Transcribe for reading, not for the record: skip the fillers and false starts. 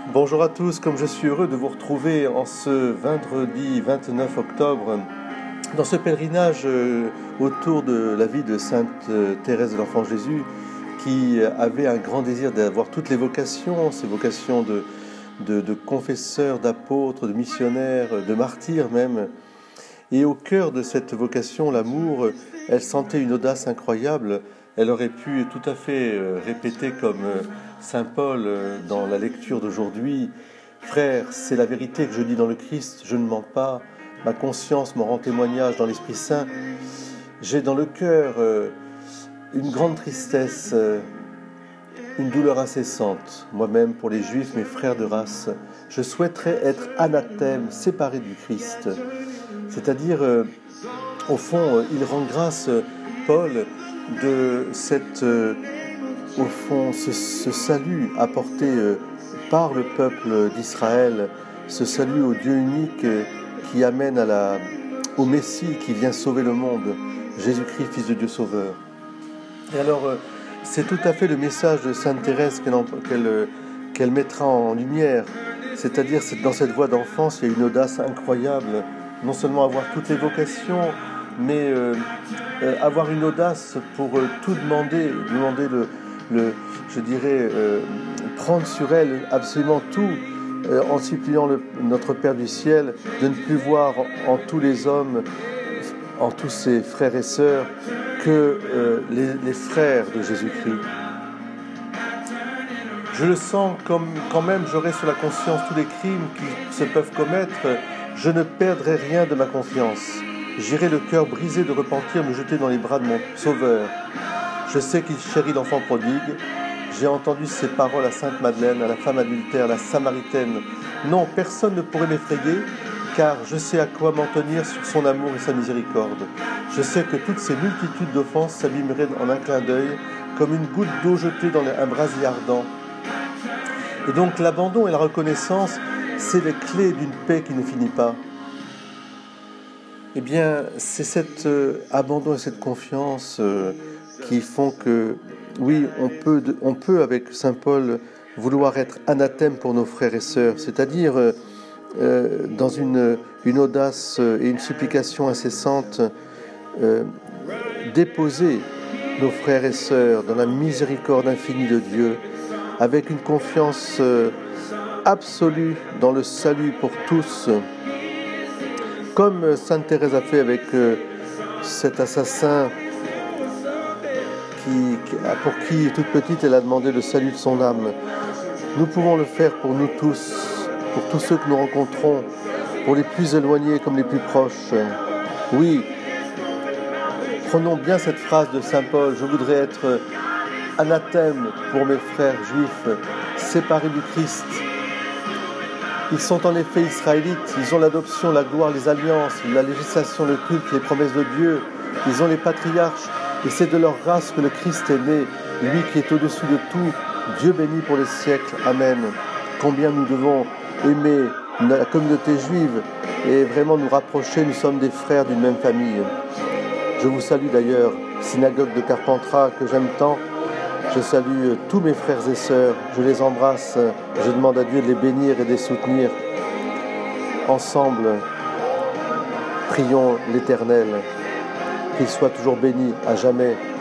Bonjour à tous, comme je suis heureux de vous retrouver en ce vendredi 29 octobre dans ce pèlerinage autour de la vie de Sainte Thérèse de l'Enfant Jésus qui avait un grand désir d'avoir toutes les vocations, ces vocations de confesseurs, d'apôtres, de missionnaires, de martyrs même. Et au cœur de cette vocation, l'amour, elle sentait une audace incroyable. Elle aurait pu tout à fait répéter comme Saint Paul dans la lecture d'aujourd'hui: « Frères, c'est la vérité que je dis dans le Christ, je ne mens pas, ma conscience m'en rend témoignage dans l'Esprit Saint. » J'ai dans le cœur une grande tristesse, une douleur incessante. Moi-même, pour les Juifs, mes frères de race, je souhaiterais être anathème, séparé du Christ. C'est-à-dire, au fond, il rend grâce, Paul, de ce salut apporté par le peuple d'Israël, ce salut au Dieu unique qui amène au Messie qui vient sauver le monde, Jésus-Christ, Fils de Dieu Sauveur. Et alors, c'est tout à fait le message de Sainte Thérèse qu'elle mettra en lumière, c'est-à-dire dans cette voie d'enfance, il y a une audace incroyable, non seulement avoir toutes les vocations, mais avoir une audace pour tout demander prendre sur elle absolument tout, en suppliant notre Père du ciel de ne plus voir en tous les hommes, en tous ses frères et sœurs, que les frères de Jésus-Christ. Je le sens comme quand même j'aurai sur la conscience tous les crimes qui se peuvent commettre, je ne perdrai rien de ma confiance. J'irai le cœur brisé de repentir me jeter dans les bras de mon Sauveur. Je sais qu'il chérit l'enfant prodigue. J'ai entendu ces paroles à Sainte Madeleine, à la femme adultère, la Samaritaine. Non, personne ne pourrait m'effrayer, car je sais à quoi m'en tenir sur son amour et sa miséricorde. Je sais que toutes ces multitudes d'offenses s'abîmeraient en un clin d'œil, comme une goutte d'eau jetée dans un brasier ardent. Et donc l'abandon et la reconnaissance, c'est les clés d'une paix qui ne finit pas. Eh bien, c'est cet abandon et cette confiance qui font que, oui, on peut avec Saint Paul vouloir être anathème pour nos frères et sœurs, c'est-à-dire dans une audace et une supplication incessante, déposer nos frères et sœurs dans la miséricorde infinie de Dieu, avec une confiance absolue dans le salut pour tous, comme Sainte Thérèse a fait avec cet assassin pour qui, toute petite, elle a demandé le salut de son âme. Nous pouvons le faire pour nous tous, pour tous ceux que nous rencontrons, pour les plus éloignés comme les plus proches. Oui, prenons bien cette phrase de Saint Paul: « Je voudrais être anathème pour mes frères juifs, séparés du Christ. » Ils sont en effet israélites, ils ont l'adoption, la gloire, les alliances, la législation, le culte, les promesses de Dieu. Ils ont les patriarches, et c'est de leur race que le Christ est né, lui qui est au-dessus de tout, Dieu béni pour les siècles. Amen. Combien nous devons aimer la communauté juive et vraiment nous rapprocher, nous sommes des frères d'une même famille. Je vous salue d'ailleurs, synagogue de Carpentras que j'aime tant. Je salue tous mes frères et sœurs, je les embrasse, je demande à Dieu de les bénir et de les soutenir. Ensemble, prions l'Éternel, qu'il soit toujours béni à jamais.